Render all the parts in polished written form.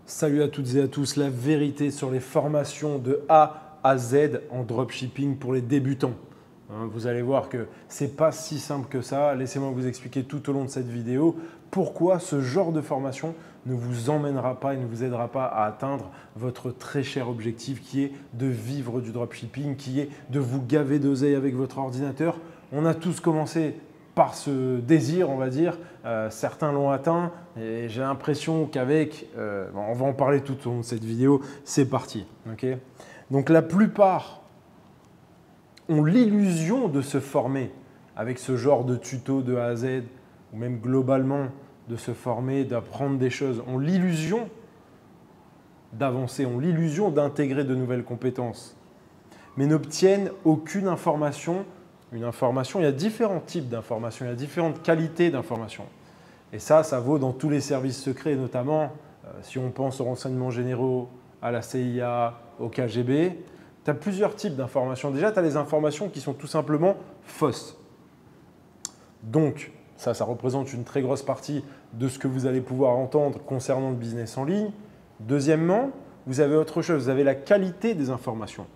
Salut à toutes et à tous, la vérité sur les formations de A à Z en dropshipping pour les débutants. Vous allez voir que ce n'est pas si simple que ça. Laissez-moi vous expliquer tout au long de cette vidéo pourquoi ce genre de formation ne vous emmènera pas et ne vous aidera pas à atteindre votre très cher objectif qui est de vivre du dropshipping, qui est de vous gaver d'oseille avec votre ordinateur. On a tous commencé par ce désir, on va dire. Certains l'ont atteint et j'ai l'impression qu'avec, on va en parler tout au long de cette vidéo, c'est parti. Okay, donc la plupart ont l'illusion de se former avec ce genre de tuto de A à Z ou même globalement de se former, d'apprendre des choses, ont l'illusion d'avancer, ont l'illusion d'intégrer de nouvelles compétences, mais n'obtiennent aucune information. Une information, il y a différents types d'informations, il y a différentes qualités d'informations. Et ça vaut dans tous les services secrets, notamment si on pense aux renseignements généraux, à la CIA, au KGB. Tu as plusieurs types d'informations. Déjà, tu as les informations qui sont tout simplement fausses. Donc, ça représente une très grosse partie de ce que vous allez pouvoir entendre concernant le business en ligne. Deuxièmement, vous avez autre chose, vous avez la qualité des informations.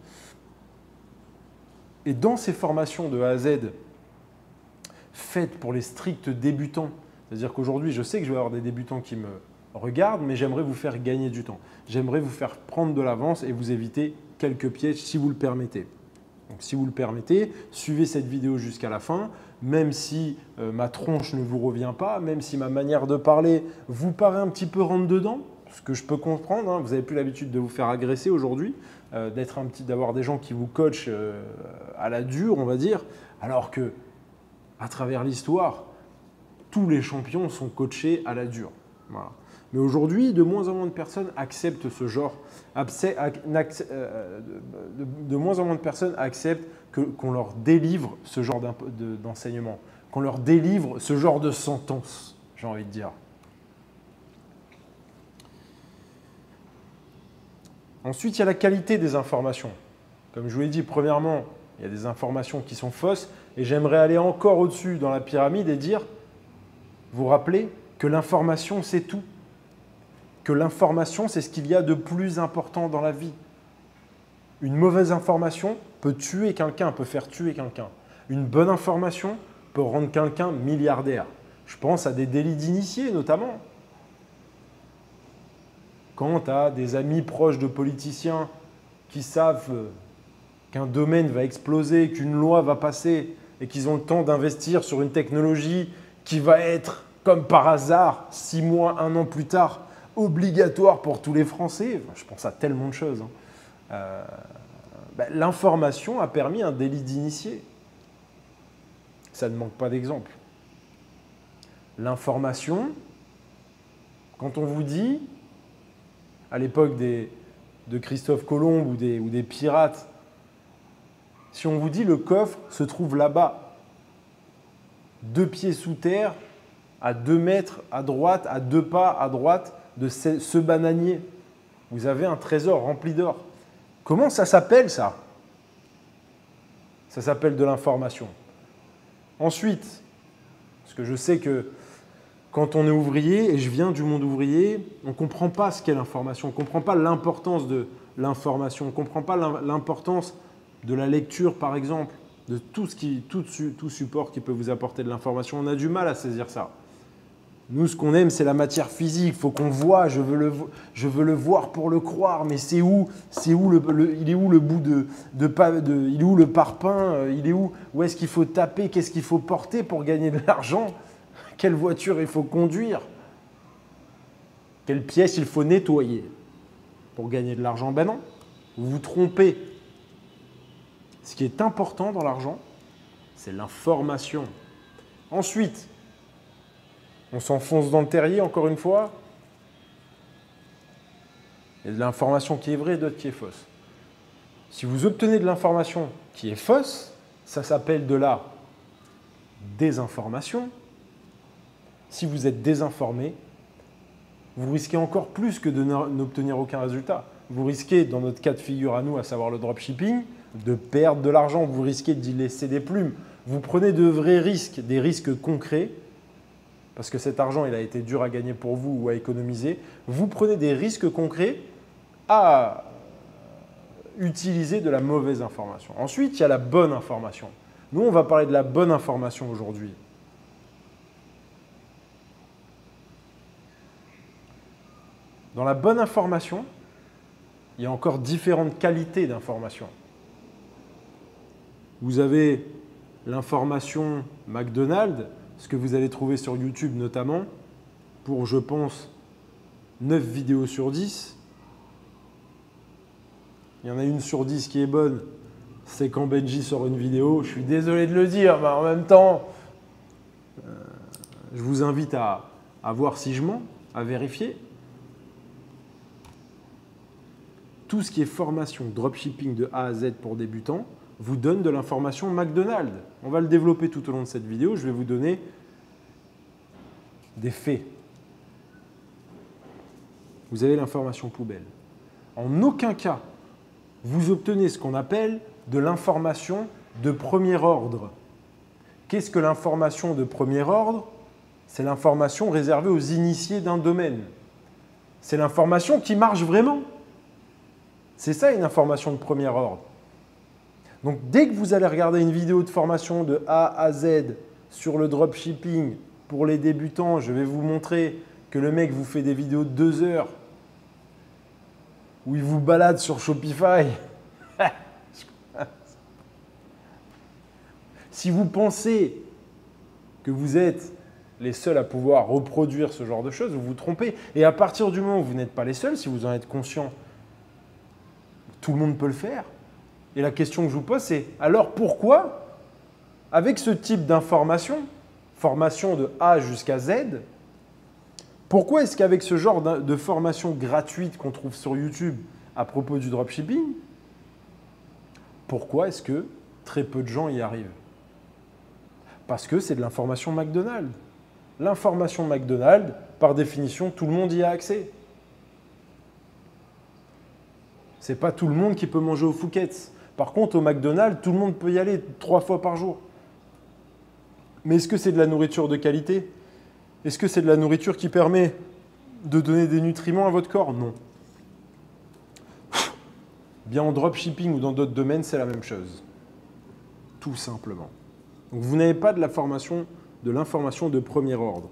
Et dans ces formations de A à Z, faites pour les stricts débutants, c'est-à-dire qu'aujourd'hui, je sais que je vais avoir des débutants qui me regardent, mais j'aimerais vous faire gagner du temps. J'aimerais vous faire prendre de l'avance et vous éviter quelques pièges si vous le permettez. Donc, si vous le permettez, suivez cette vidéo jusqu'à la fin, même si ma tronche ne vous revient pas, même si ma manière de parler vous paraît un petit peu rentre dedans, ce que je peux comprendre, hein, vous n'avez plus l'habitude de vous faire agresser aujourd'hui, d'avoir des gens qui vous coachent à la dure, on va dire, alors que à travers l'histoire, tous les champions sont coachés à la dure. Voilà. Mais aujourd'hui, de moins en moins de personnes acceptent ce genre, de moins en moins de personnes acceptent qu'on leur délivre ce genre d'enseignement, qu'on leur délivre ce genre de sentence, j'ai envie de dire. Ensuite, il y a la qualité des informations. Comme je vous l'ai dit, premièrement, il y a des informations qui sont fausses et j'aimerais aller encore au-dessus dans la pyramide et dire, vous rappelez que l'information, c'est tout. Que l'information, c'est ce qu'il y a de plus important dans la vie. Une mauvaise information peut tuer quelqu'un, peut faire tuer quelqu'un. Une bonne information peut rendre quelqu'un milliardaire. Je pense à des délits d'initiés notamment. Quand tu as des amis proches de politiciens qui savent qu'un domaine va exploser, qu'une loi va passer et qu'ils ont le temps d'investir sur une technologie qui va être, comme par hasard, 6 mois, 1 an plus tard, obligatoire pour tous les Français. Je pense à tellement de choses. L'information a permis un délit d'initié. Ça ne manque pas d'exemple. L'information, quand on vous dit, à l'époque de Christophe Colomb ou des pirates, si on vous dit le coffre se trouve là-bas, 2 pieds sous terre, à 2 mètres à droite, à 2 pas à droite de ce bananier, vous avez un trésor rempli d'or. Comment ça s'appelle ça? Ça s'appelle de l'information. Ensuite, parce que je sais que quand on est ouvrier, et je viens du monde ouvrier, on ne comprend pas ce qu'est l'information, on ne comprend pas l'importance de l'information, on ne comprend pas l'importance de la lecture, par exemple, de tout support qui peut vous apporter de l'information. On a du mal à saisir ça. Nous, ce qu'on aime, c'est la matière physique. Il faut qu'on voit, je veux le voir pour le croire, mais il est où le bout il est où le parpaing, où est-ce qu'il faut taper, qu'est-ce qu'il faut porter pour gagner de l'argent? Quelle voiture il faut conduire? Quelle pièce il faut nettoyer pour gagner de l'argent? Ben non, vous vous trompez. Ce qui est important dans l'argent, c'est l'information. Ensuite, on s'enfonce dans le terrier, encore une fois. Il y a de l'information qui est vraie et d'autres qui est fausse. Si vous obtenez de l'information qui est fausse, ça s'appelle de la désinformation. Si vous êtes désinformé, vous risquez encore plus que de n'obtenir aucun résultat. Vous risquez, dans notre cas de figure à nous, à savoir le dropshipping, de perdre de l'argent. Vous risquez d'y laisser des plumes. Vous prenez de vrais risques, des risques concrets, parce que cet argent, il a été dur à gagner pour vous ou à économiser, vous prenez des risques concrets à utiliser de la mauvaise information. Ensuite, il y a la bonne information. Nous, on va parler de la bonne information aujourd'hui. Dans la bonne information, il y a encore différentes qualités d'information. Vous avez l'information McDonald's, ce que vous allez trouver sur YouTube notamment, pour, je pense, 9 vidéos sur 10. Il y en a une sur 10 qui est bonne, c'est quand Benji sort une vidéo. Je suis désolé de le dire, mais en même temps, je vous invite à voir si je mens, à vérifier. Tout ce qui est formation dropshipping de A à Z pour débutants vous donne de l'information McDonald's. On va le développer tout au long de cette vidéo. Je vais vous donner des faits. Vous avez l'information poubelle. En aucun cas, vous obtenez ce qu'on appelle de l'information de premier ordre. Qu'est-ce que l'information de premier ordre? C'est l'information réservée aux initiés d'un domaine. C'est l'information qui marche vraiment. C'est ça une information de premier ordre. Donc dès que vous allez regarder une vidéo de formation de A à Z sur le dropshipping pour les débutants, je vais vous montrer que le mec vous fait des vidéos de 2 heures où il vous balade sur Shopify. Si vous pensez que vous êtes les seuls à pouvoir reproduire ce genre de choses, vous vous trompez. Et à partir du moment où vous n'êtes pas les seuls, si vous en êtes conscient, tout le monde peut le faire. Et la question que je vous pose, c'est alors pourquoi, avec ce type d'information, formation de A jusqu'à Z, pourquoi est-ce qu'avec ce genre de formation gratuite qu'on trouve sur YouTube à propos du dropshipping, pourquoi est-ce que très peu de gens y arrivent? Parce que c'est de l'information McDonald's. L'information McDonald's, par définition, tout le monde y a accès. Ce n'est pas tout le monde qui peut manger au Fouquet's. Par contre, au McDonald's, tout le monde peut y aller 3 fois par jour. Mais est-ce que c'est de la nourriture de qualité? Est-ce que c'est de la nourriture qui permet de donner des nutriments à votre corps? Non. Bien en dropshipping ou dans d'autres domaines, c'est la même chose. Tout simplement. Donc vous n'avez pas de l'information de premier ordre.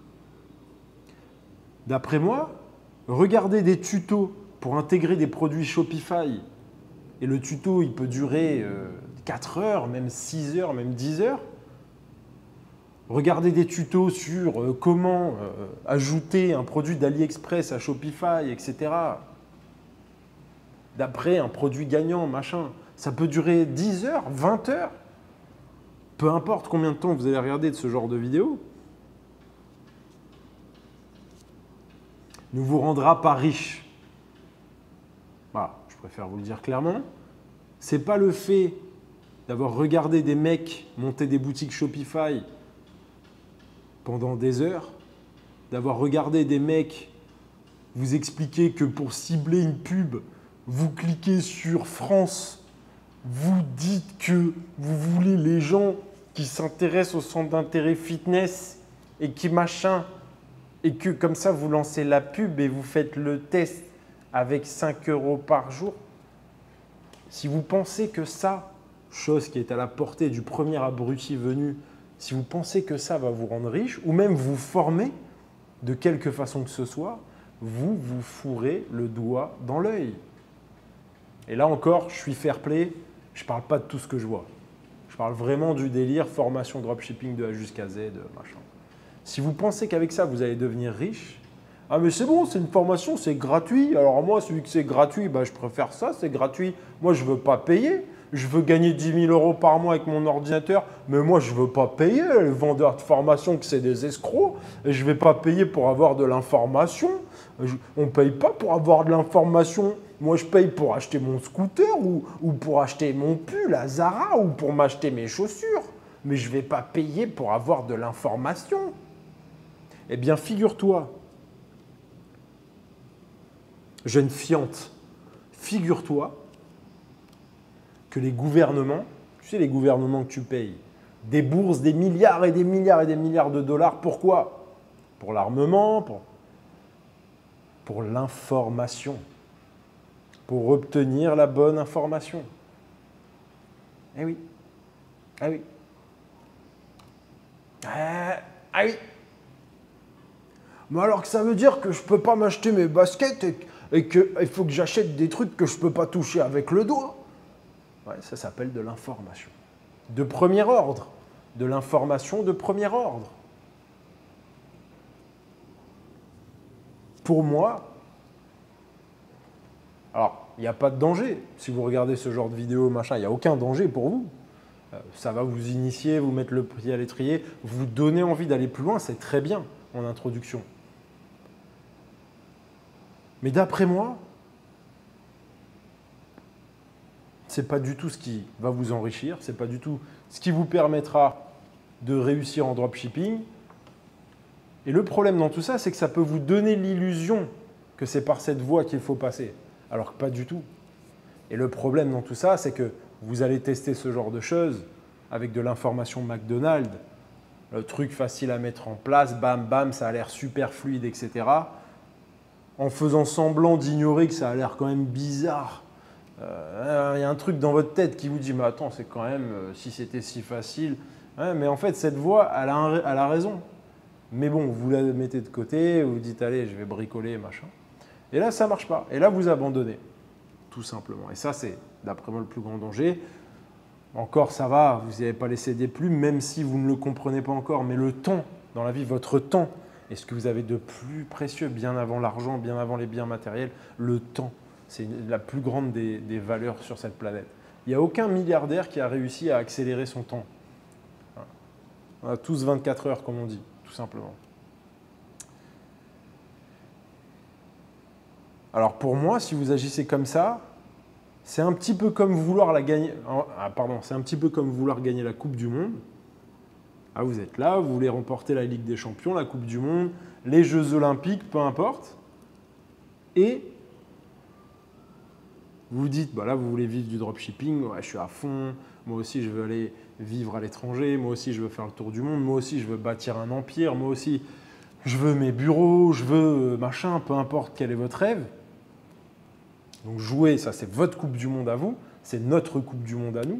D'après moi, regardez des tutos pour intégrer des produits Shopify. Et le tuto, il peut durer 4 heures, même 6 heures, même 10 heures. Regardez des tutos sur comment ajouter un produit d'AliExpress à Shopify, etc. D'après un produit gagnant, machin. Ça peut durer 10 heures, 20 heures. Peu importe combien de temps vous allez regarder de ce genre de vidéo. Ne vous rendra pas riche. Voilà, je préfère vous le dire clairement. Ce n'est pas le fait d'avoir regardé des mecs monter des boutiques Shopify pendant des heures, d'avoir regardé des mecs vous expliquer que pour cibler une pub, vous cliquez sur France, vous dites que vous voulez les gens qui s'intéressent au centre d'intérêt fitness et qui machin, et que comme ça vous lancez la pub et vous faites le test avec 5 € par jour. Si vous pensez que ça, chose qui est à la portée du premier abruti venu, si vous pensez que ça va vous rendre riche ou même vous former de quelque façon que ce soit, vous vous fourrez le doigt dans l'œil. Et là encore, je suis fair play, je ne parle pas de tout ce que je vois. Je parle vraiment du délire formation dropshipping de A jusqu'à Z, machin. Si vous pensez qu'avec ça, vous allez devenir riche, ah mais c'est bon, c'est une formation, c'est gratuit. Alors moi, celui que c'est gratuit, bah, je préfère ça, c'est gratuit. Moi, je ne veux pas payer. Je veux gagner 10 000 € par mois avec mon ordinateur, mais moi, je ne veux pas payer. Les vendeurs de formation, que c'est des escrocs. Et je ne vais pas payer pour avoir de l'information. On ne paye pas pour avoir de l'information. Moi, je paye pour acheter mon scooter ou pour acheter mon pull à Zara ou pour m'acheter mes chaussures. Mais je ne vais pas payer pour avoir de l'information. Eh bien, figure-toi, jeune fiante, figure-toi que les gouvernements, tu sais les gouvernements que tu payes, déboursent des milliards et des milliards et des milliards de dollars. Pourquoi? pour l'armement, pour l'information, pour obtenir la bonne information. Eh oui, ah oui, ah oui. Mais alors que ça veut dire que je ne peux pas m'acheter mes baskets et qu'il faut que j'achète des trucs que je ne peux pas toucher avec le doigt. Ouais, ça s'appelle de l'information. De premier ordre. De l'information de premier ordre. Pour moi, alors, il n'y a pas de danger. Si vous regardez ce genre de vidéo, machin, il n'y a aucun danger pour vous. Ça va vous initier, vous mettre le pied à l'étrier, vous donner envie d'aller plus loin, c'est très bien en introduction. Mais d'après moi, ce n'est pas du tout ce qui va vous enrichir, ce n'est pas du tout ce qui vous permettra de réussir en dropshipping. Et le problème dans tout ça, c'est que ça peut vous donner l'illusion que c'est par cette voie qu'il faut passer, alors que pas du tout. Et le problème dans tout ça, c'est que vous allez tester ce genre de choses avec de l'information McDonald's, le truc facile à mettre en place, bam, bam, ça a l'air super fluide, etc. En faisant semblant d'ignorer que ça a l'air quand même bizarre. Il y a un truc dans votre tête qui vous dit « mais attends, c'est quand même, si c'était si facile… Ouais, » mais en fait, cette voie, elle a raison. Mais bon, vous la mettez de côté, vous dites « allez, je vais bricoler, machin ». Et là, ça ne marche pas. Et là, vous abandonnez, tout simplement. Et ça, c'est, d'après moi, le plus grand danger. Encore, ça va, vous n'avez pas laissé des plumes, même si vous ne le comprenez pas encore. Mais le temps, dans la vie, votre temps, est ce que vous avez de plus précieux, bien avant l'argent, bien avant les biens matériels, le temps. C'est la plus grande des valeurs sur cette planète. Il n'y a aucun milliardaire qui a réussi à accélérer son temps. On a tous 24 heures, comme on dit, tout simplement. Alors pour moi, si vous agissez comme ça, c'est un petit peu comme vouloir la gagner. C'est un petit peu comme vouloir gagner la Coupe du Monde. Ah, vous êtes là, vous voulez remporter la Ligue des Champions, la Coupe du Monde, les Jeux Olympiques, peu importe. Et vous vous dites, bah là, vous voulez vivre du dropshipping, ouais, je suis à fond, moi aussi, je veux aller vivre à l'étranger, moi aussi, je veux faire le tour du monde, moi aussi, je veux bâtir un empire, moi aussi, je veux mes bureaux, je veux machin, peu importe quel est votre rêve. Donc jouer, ça c'est votre Coupe du Monde à vous, c'est notre Coupe du Monde à nous.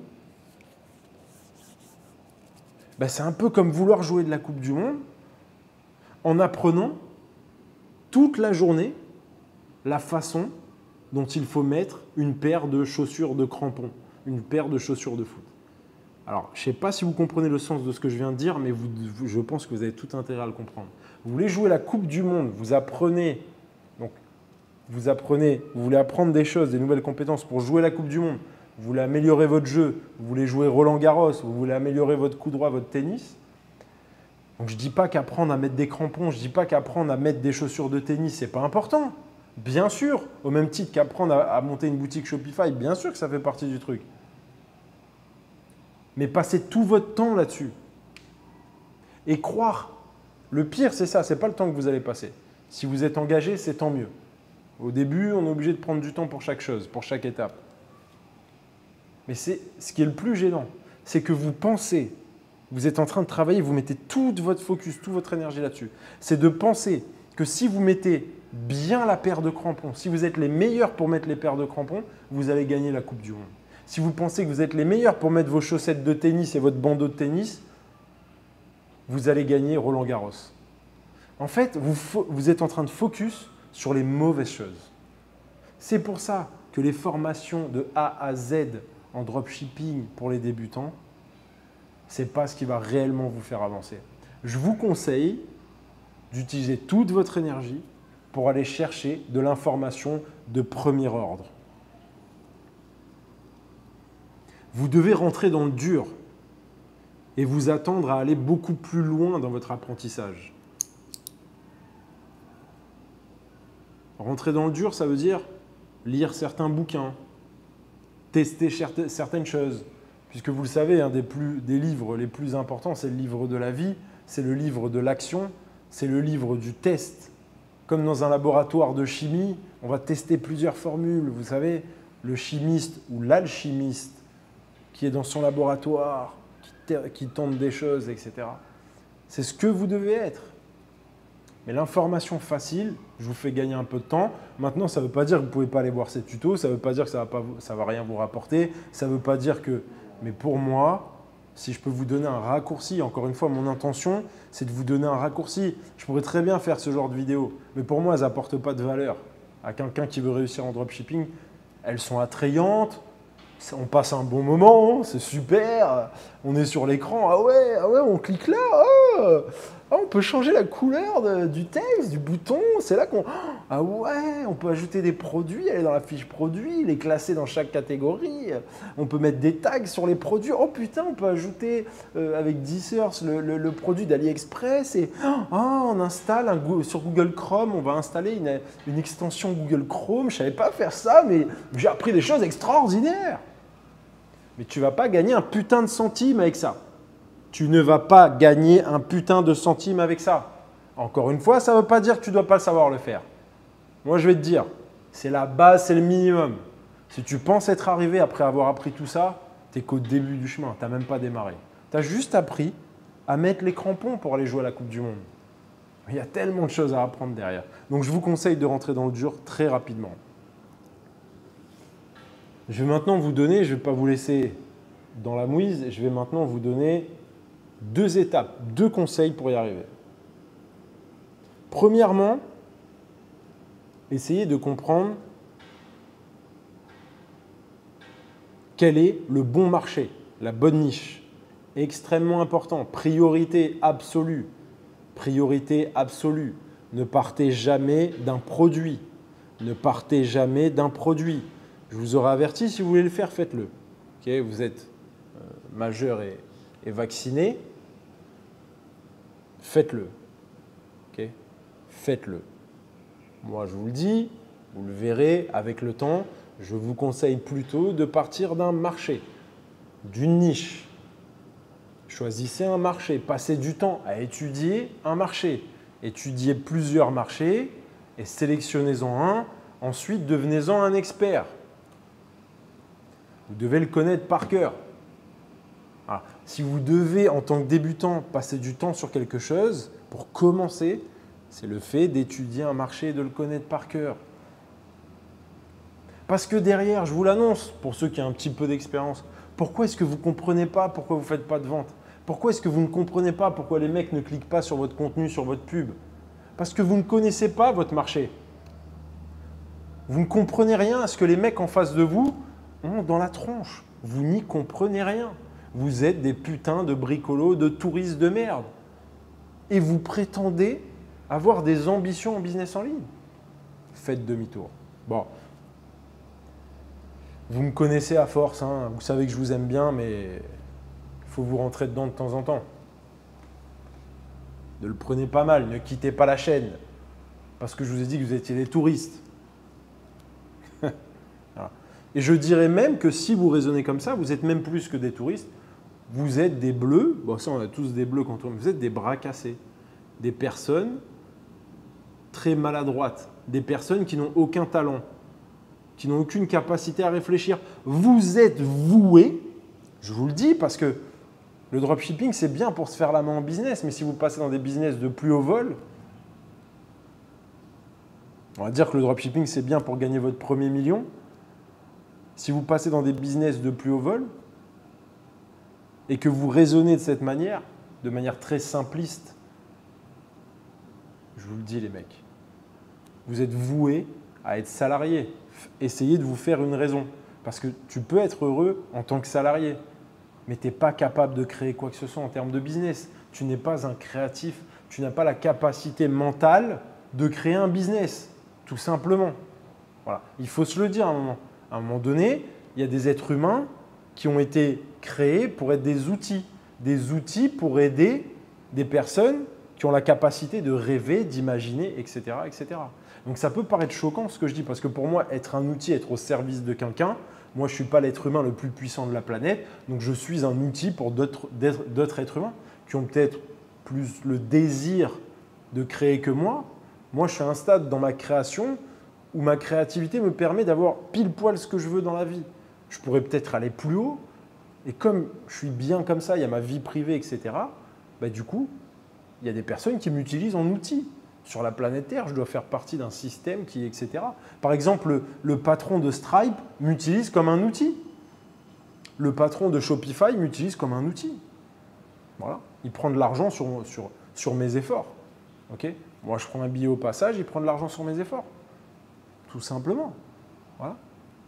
Ben, c'est un peu comme vouloir jouer de la Coupe du Monde en apprenant toute la journée la façon dont il faut mettre une paire de chaussures de crampons, une paire de chaussures de foot. Alors, je ne sais pas si vous comprenez le sens de ce que je viens de dire, mais je pense que vous avez tout intérêt à le comprendre. Vous voulez jouer la Coupe du Monde, vous voulez apprendre des choses, des nouvelles compétences pour jouer la Coupe du Monde, vous voulez améliorer votre jeu, vous voulez jouer Roland-Garros, vous voulez améliorer votre coup droit, votre tennis. Donc je ne dis pas qu'apprendre à mettre des crampons, je ne dis pas qu'apprendre à mettre des chaussures de tennis, ce n'est pas important. Bien sûr, au même titre qu'apprendre à monter une boutique Shopify, bien sûr que ça fait partie du truc. Mais passez tout votre temps là-dessus. Et croire. Le pire, c'est ça, ce n'est pas le temps que vous allez passer. Si vous êtes engagé, c'est tant mieux. Au début, on est obligé de prendre du temps pour chaque chose, pour chaque étape. Mais ce qui est le plus gênant, c'est que vous pensez, vous êtes en train de travailler, vous mettez tout votre focus, toute votre énergie là-dessus. C'est de penser que si vous mettez bien la paire de crampons, si vous êtes les meilleurs pour mettre les paires de crampons, vous allez gagner la Coupe du Monde. Si vous pensez que vous êtes les meilleurs pour mettre vos chaussettes de tennis et votre bandeau de tennis, vous allez gagner Roland-Garros. En fait, vous êtes en train de focus sur les mauvaises choses. C'est pour ça que les formations de A à Z en dropshipping pour les débutants, ce n'est pas ce qui va réellement vous faire avancer. Je vous conseille d'utiliser toute votre énergie pour aller chercher de l'information de premier ordre. Vous devez rentrer dans le dur et vous attendre à aller beaucoup plus loin dans votre apprentissage. Rentrer dans le dur, ça veut dire lire certains bouquins, tester certaines choses. Puisque vous le savez, un des livres les plus importants, c'est le livre de la vie, c'est le livre de l'action, c'est le livre du test. Comme dans un laboratoire de chimie, on va tester plusieurs formules. Vous savez, le chimiste ou l'alchimiste qui est dans son laboratoire, qui tente des choses, etc. C'est ce que vous devez être. Mais l'information facile, je vous fais gagner un peu de temps. Maintenant, ça ne veut pas dire que vous ne pouvez pas aller voir ces tutos, ça ne veut pas dire que ça ne va rien vous rapporter, ça ne veut pas dire que… Mais pour moi, si je peux vous donner un raccourci, encore une fois, mon intention, c'est de vous donner un raccourci. Je pourrais très bien faire ce genre de vidéos, mais pour moi, elles n'apportent pas de valeur. À quelqu'un qui veut réussir en dropshipping, elles sont attrayantes, on passe un bon moment, c'est super, on est sur l'écran, ah ouais, on clique là, on peut changer la couleur du texte, du bouton, c'est là qu'on… Ah ouais, on peut ajouter des produits, aller dans la fiche produit, les classer dans chaque catégorie, on peut mettre des tags sur les produits, oh putain, on peut ajouter avec DSearch le produit d'AliExpress et on installe sur Google Chrome, on va installer une extension Google Chrome, je ne savais pas faire ça, mais j'ai appris des choses extraordinaires. Mais tu ne vas pas gagner un putain de centime avec ça. Tu ne vas pas gagner un putain de centime avec ça. Encore une fois, ça ne veut pas dire que tu ne dois pas savoir le faire. Moi, je vais te dire, c'est la base, c'est le minimum. Si tu penses être arrivé après avoir appris tout ça, tu n'es qu'au début du chemin. Tu n'as même pas démarré. Tu as juste appris à mettre les crampons pour aller jouer à la Coupe du Monde. Il y a tellement de choses à apprendre derrière. Donc, je vous conseille de rentrer dans le dur très rapidement. Je vais maintenant vous donner, je ne vais pas vous laisser dans la mouise, je vais maintenant vous donner 2 étapes, 2 conseils pour y arriver. Premièrement, essayez de comprendre quel est le bon marché, la bonne niche. Extrêmement important, priorité absolue. Priorité absolue. Ne partez jamais d'un produit. Ne partez jamais d'un produit. Je vous aurais averti, si vous voulez le faire, faites-le. Okay, vous êtes majeur et vacciné, faites-le. Okay, faites-le. Moi, je vous le dis, vous le verrez avec le temps, je vous conseille plutôt de partir d'un marché, d'une niche. Choisissez un marché, passez du temps à étudier un marché. Étudiez plusieurs marchés et sélectionnez-en un. Ensuite, devenez-en un expert. Vous devez le connaître par cœur. Alors, si vous devez, en tant que débutant, passer du temps sur quelque chose, pour commencer, c'est le fait d'étudier un marché et de le connaître par cœur. Parce que derrière, je vous l'annonce, pour ceux qui ont un petit peu d'expérience, pourquoi est-ce que vous ne comprenez pas pourquoi vous ne faites pas de vente? Pourquoi est-ce que vous ne comprenez pas pourquoi les mecs ne cliquent pas sur votre contenu, sur votre pub? Parce que vous ne connaissez pas votre marché. Vous ne comprenez rien à ce que les mecs en face de vous ont dans la tronche. Vous n'y comprenez rien. Vous êtes des putains de bricolos, de touristes de merde. Et vous prétendez avoir des ambitions en business en ligne. Faites demi-tour. Bon. Vous me connaissez à force, hein. Vous savez que je vous aime bien, mais il faut vous rentrer dedans de temps en temps. Ne le prenez pas mal, ne quittez pas la chaîne. Parce que je vous ai dit que vous étiez des touristes. Voilà. Et je dirais même que si vous raisonnez comme ça, vous êtes même plus que des touristes. Vous êtes des bleus, bon ça on a tous des bleus quand on… Vous êtes des bras cassés. Des personnes très maladroites. Des personnes qui n'ont aucun talent. Qui n'ont aucune capacité à réfléchir. Vous êtes voués, je vous le dis, parce que le dropshipping, c'est bien pour se faire la main en business, mais si vous passez dans des business de plus haut vol, on va dire que le dropshipping, c'est bien pour gagner votre premier million. Si vous passez dans des business de plus haut vol et que vous raisonnez de manière très simpliste, je vous le dis les mecs, vous êtes voués à être salarié. Essayez de vous faire une raison. Parce que tu peux être heureux en tant que salarié, mais tu n'es pas capable de créer quoi que ce soit en termes de business. Tu n'es pas un créatif. Tu n'as pas la capacité mentale de créer un business, tout simplement. Voilà. Il faut se le dire à un moment. À un moment donné, il y a des êtres humains qui ont été créés pour être des outils pour aider des personnes qui ont la capacité de rêver, d'imaginer, etc., etc. Donc ça peut paraître choquant ce que je dis, parce que pour moi, être un outil, être au service de quelqu'un, moi je ne suis pas l'être humain le plus puissant de la planète, donc je suis un outil pour d'autres êtres humains qui ont peut-être plus le désir de créer que moi. Moi je suis à un stade dans ma création où ma créativité me permet d'avoir pile poil ce que je veux dans la vie. Je pourrais peut-être aller plus haut, et comme je suis bien comme ça, il y a ma vie privée, etc., bah, du coup, il y a des personnes qui m'utilisent en outil. Sur la planète Terre, je dois faire partie d'un système qui, etc. Par exemple, le patron de Stripe m'utilise comme un outil. Le patron de Shopify m'utilise comme un outil. Voilà. Il prend de l'argent sur mes efforts. Okay, moi, je prends un billet au passage, il prend de l'argent sur mes efforts. Tout simplement. Voilà.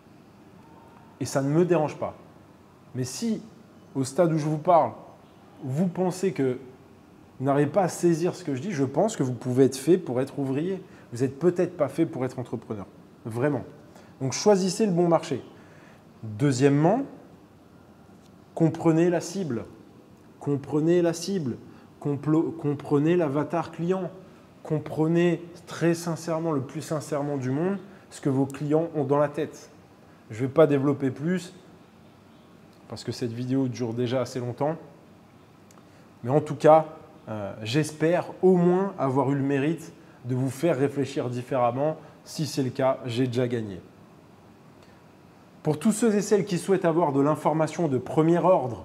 Et ça ne me dérange pas. Mais si, au stade où je vous parle, vous pensez que vous n'arrivez pas à saisir ce que je dis, je pense que vous pouvez être fait pour être ouvrier. Vous n'êtes peut-être pas fait pour être entrepreneur. Vraiment. Donc, choisissez le bon marché. Deuxièmement, comprenez la cible. Comprenez la cible. Comprenez l'avatar client. Comprenez très sincèrement, le plus sincèrement du monde, ce que vos clients ont dans la tête. Je ne vais pas développer plus parce que cette vidéo dure déjà assez longtemps. Mais en tout cas, j'espère au moins avoir eu le mérite de vous faire réfléchir différemment. Si c'est le cas, j'ai déjà gagné. Pour tous ceux et celles qui souhaitent avoir de l'information de premier ordre,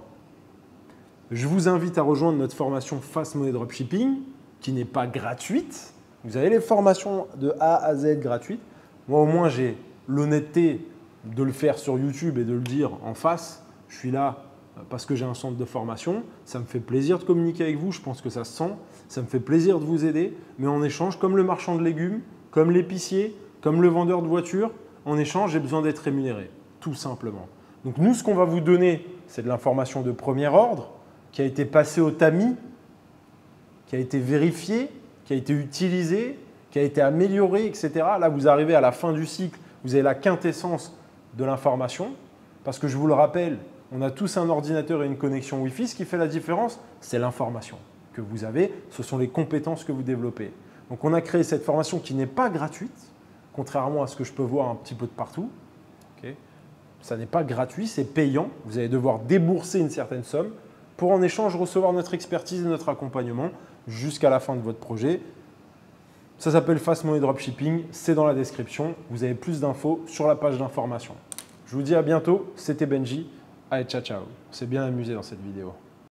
je vous invite à rejoindre notre formation Fast Money Dropshipping qui n'est pas gratuite. Vous avez les formations de A à Z gratuites. Moi, au moins, j'ai l'honnêteté de le faire sur YouTube et de le dire en face. Je suis là parce que j'ai un centre de formation. Ça me fait plaisir de communiquer avec vous. Je pense que ça se sent. Ça me fait plaisir de vous aider. Mais en échange, comme le marchand de légumes, comme l'épicier, comme le vendeur de voitures, en échange, j'ai besoin d'être rémunéré. Tout simplement. Donc nous, ce qu'on va vous donner, c'est de l'information de premier ordre qui a été passée au tamis, qui a été vérifiée, qui a été utilisée, qui a été améliorée, etc. Là, vous arrivez à la fin du cycle, vous avez la quintessence de l'information. Parce que je vous le rappelle, on a tous un ordinateur et une connexion Wi-Fi. Ce qui fait la différence, c'est l'information que vous avez. Ce sont les compétences que vous développez. Donc, on a créé cette formation qui n'est pas gratuite, contrairement à ce que je peux voir un petit peu de partout. Okay. Ça n'est pas gratuit, c'est payant. Vous allez devoir débourser une certaine somme pour en échange recevoir notre expertise et notre accompagnement jusqu'à la fin de votre projet. Ça s'appelle Fast Money Dropshipping, c'est dans la description. Vous avez plus d'infos sur la page d'information. Je vous dis à bientôt, c'était Benji. Allez, ciao, ciao. On s'est bien amusé dans cette vidéo.